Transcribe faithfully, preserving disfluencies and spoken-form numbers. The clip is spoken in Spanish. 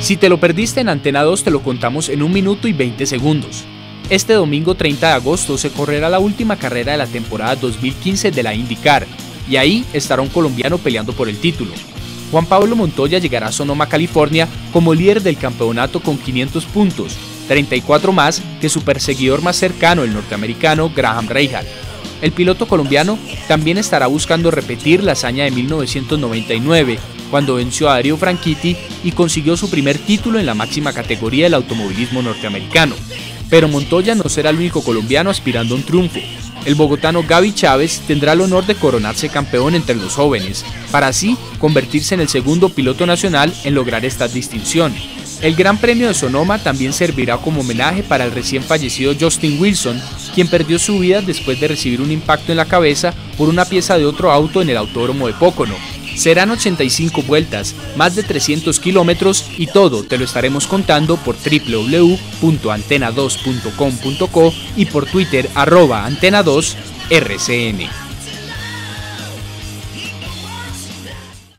Si te lo perdiste en Antena dos, te lo contamos en un minuto y veinte segundos. Este domingo treinta de agosto se correrá la última carrera de la temporada dos mil quince de la IndyCar, y ahí estará un colombiano peleando por el título. Juan Pablo Montoya llegará a Sonoma, California, como líder del campeonato con quinientos puntos, treinta y cuatro más que su perseguidor más cercano, el norteamericano Graham Rahal. El piloto colombiano también estará buscando repetir la hazaña de mil novecientos noventa y nueve, cuando venció a Dario Franchitti y consiguió su primer título en la máxima categoría del automovilismo norteamericano. Pero Montoya no será el único colombiano aspirando a un triunfo. El bogotano Gaby Chávez tendrá el honor de coronarse campeón entre los jóvenes, para así convertirse en el segundo piloto nacional en lograr esta distinción. El Gran Premio de Sonoma también servirá como homenaje para el recién fallecido Justin Wilson, quien perdió su vida después de recibir un impacto en la cabeza por una pieza de otro auto en el autódromo de Pocono. Serán ochenta y cinco vueltas, más de trescientos kilómetros, y todo te lo estaremos contando por doble u doble u doble u punto antena dos punto com punto co y por Twitter arroba antena dos R C N.